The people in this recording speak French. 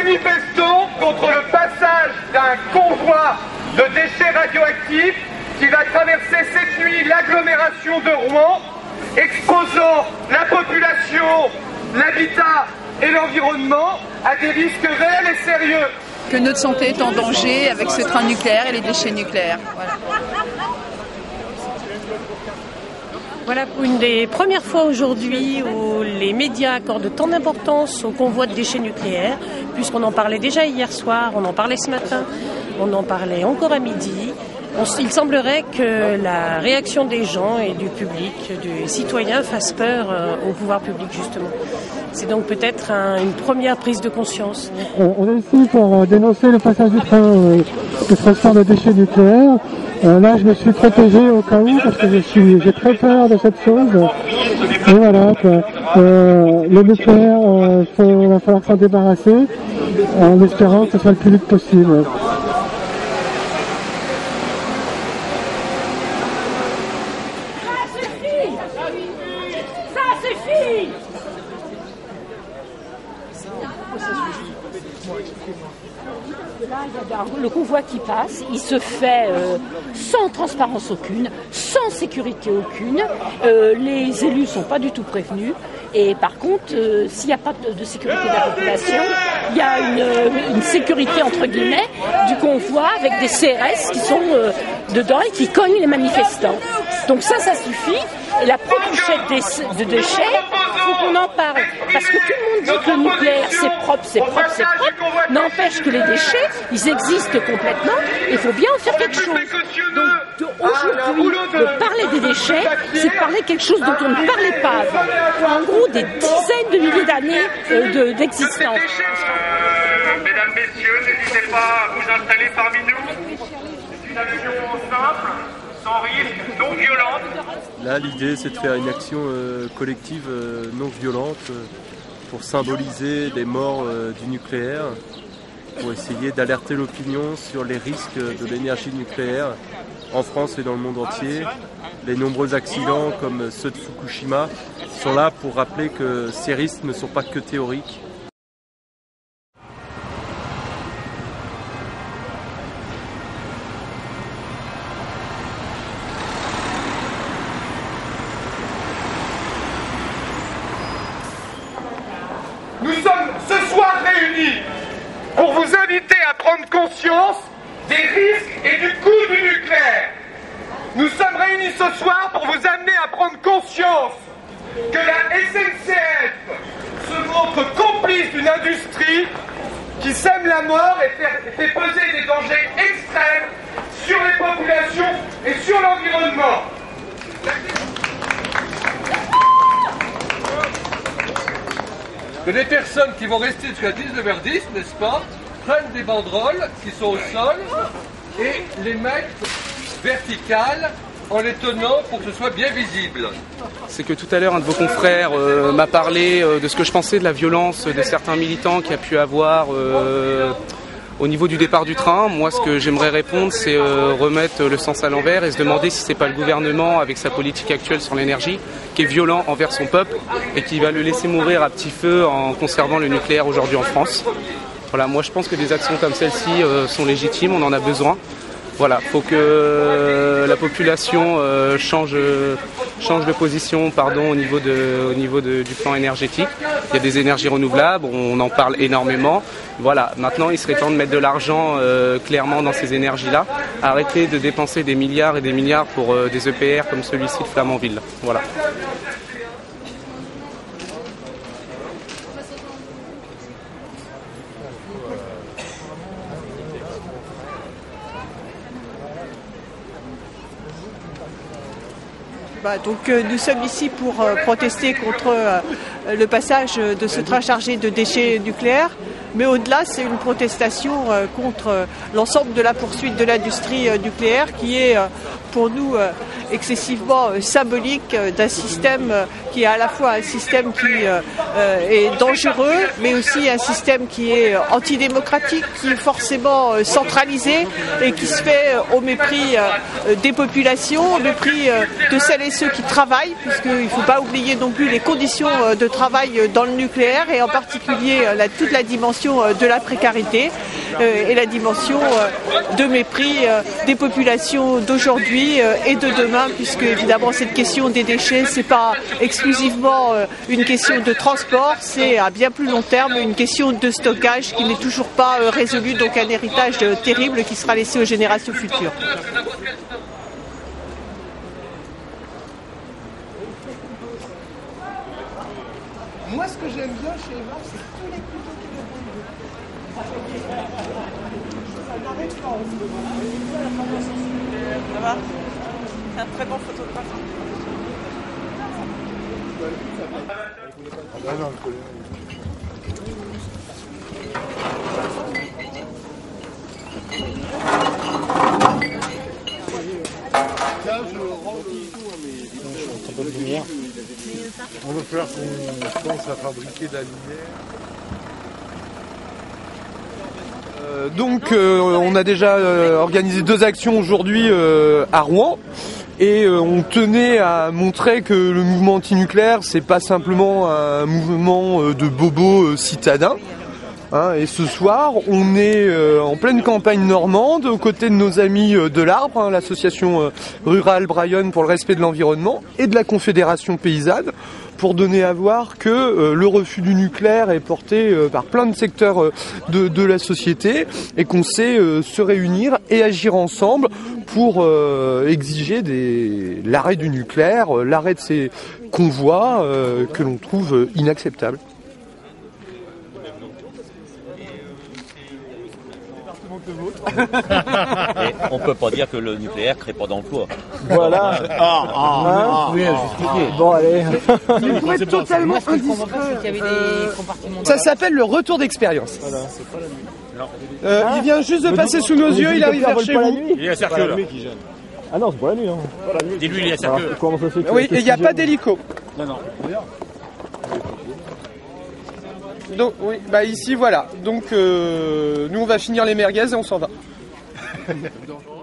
manifestons contre le passage d'un convoi de déchets radioactifs qui va traverser cette nuit l'agglomération de Rouen, exposant la population, l'habitat et l'environnement à des risques réels et sérieux. Que notre santé est en danger avec ce train nucléaire et les déchets nucléaires. Voilà pour une des premières fois aujourd'hui où les médias accordent tant d'importance au convoi de déchets nucléaires, puisqu'on en parlait déjà hier soir, on en parlait ce matin, on en parlait encore à midi. Il semblerait que la réaction des gens et du public, des citoyens, fasse peur au pouvoir public justement. C'est donc peut-être une première prise de conscience. On est ici pour dénoncer le passage du train qui transporte des déchets nucléaires. Là, je me suis protégé au cas où parce que j'ai très peur de cette chose. Et voilà, le nucléaire, il va falloir s'en débarrasser en espérant que ce soit le plus vite possible. Le convoi qui passe, il se fait sans transparence aucune, sans sécurité aucune. Les élus ne sont pas du tout prévenus. Et par contre, s'il n'y a pas de sécurité de la population, il y a une sécurité entre guillemets du convoi avec des CRS qui sont dedans et qui cognent les manifestants. Donc ça suffit. Et la production de déchets, il faut qu'on en parle. Parce que tout le monde dit que le nucléaire, c'est propre. N'empêche que les déchets, ils existent complètement. Il faut bien en faire quelque chose. Donc aujourd'hui, de parler des déchets, c'est de parler quelque chose dont on ne parlait pas avant. En gros, des dizaines de milliers d'années d'existence. Mesdames, messieurs, n'hésitez pas à vous installer parmi nous. C'est une action simple, sans risque, non violente. Là, l'idée, c'est de faire une action collective non violente pour symboliser les morts du nucléaire, pour essayer d'alerter l'opinion sur les risques de l'énergie nucléaire en France et dans le monde entier. Les nombreux accidents comme ceux de Fukushima sont là pour rappeler que ces risques ne sont pas que théoriques. Nous sommes ce soir réunis pour vous inviter à prendre conscience des risques et du coût du nucléaire. Nous sommes réunis ce soir pour vous amener à prendre conscience que la SNCF se montre complice d'une industrie qui sème la mort et fait peser des dangers extrêmes sur les populations et sur l'environnement. Que les personnes qui vont rester jusqu'à 19h10, n'est-ce pas, prennent des banderoles qui sont au sol et les mettent verticales en les tenant pour que ce soit bien visible. C'est que tout à l'heure, un de vos confrères m'a parlé de ce que je pensais de la violence de certains militants qu'il y a pu avoir au niveau du départ du train. Moi, ce que j'aimerais répondre, c'est remettre le sens à l'envers et se demander si c'est pas le gouvernement, avec sa politique actuelle sur l'énergie, qui est violent envers son peuple et qui va le laisser mourir à petit feu en conservant le nucléaire aujourd'hui en France. Voilà, moi je pense que des actions comme celle-ci sont légitimes, on en a besoin. Voilà, faut que la population change de position, au niveau du plan énergétique. Il y a des énergies renouvelables, on en parle énormément. Voilà, maintenant il serait temps de mettre de l'argent clairement dans ces énergies-là. Arrêter de dépenser des milliards et des milliards pour des EPR comme celui-ci de Flamanville. Voilà. Donc nous sommes ici pour protester contre le passage de ce train chargé de déchets nucléaires, mais au-delà c'est une protestation contre l'ensemble de la poursuite de l'industrie nucléaire qui est pour nous excessivement symbolique d'un système qui est à la fois un système qui est dangereux, mais aussi un système qui est antidémocratique, qui est forcément centralisé et qui se fait au mépris des populations, au mépris de celles et ceux qui travaillent, puisqu'il ne faut pas oublier non plus les conditions de travail dans le nucléaire et en particulier toute la dimension de la précarité et la dimension de mépris des populations d'aujourd'hui et de demain, puisque évidemment cette question des déchets, c'est pas exclusivement une question de transport, c'est à bien plus long terme une question de stockage qui n'est toujours pas résolue, donc un héritage terrible qui sera laissé aux générations futures. Moi, ce que j'aime bien chez Eva, c'est tous les couteaux qui le brûlent. Ça n'arrête pas. Ça va? C'est un très bon photographe. On va faire qu'on pense à fabriquer de la lumière. On a déjà organisé 2 actions aujourd'hui à Rouen et on tenait à montrer que le mouvement antinucléaire, c'est pas simplement un mouvement de bobos citadins. Et ce soir, on est en pleine campagne normande, aux côtés de nos amis de l'Arbre, l'association rurale Brayonne pour le respect de l'environnement, et de la Confédération paysanne, pour donner à voir que le refus du nucléaire est porté par plein de secteurs de la société, et qu'on sait se réunir et agir ensemble pour exiger l'arrêt du nucléaire, l'arrêt de ces convois que l'on trouve inacceptables. Et on peut pas dire que le nucléaire crée pas d'emploi. Voilà. Bon, allez. Il faut être totalement indiscret. Ça s'appelle le retour d'expérience. Il vient juste de passer sous nos yeux, il arrive vers chez vous. Il est à Cercle là. Ah non, c'est pas la nuit. Dis-lui, il est à Cercle. Oui, et il n'y a pas d'hélico. Non. Donc oui, bah ici voilà. Donc nous on va finir les merguez et on s'en va.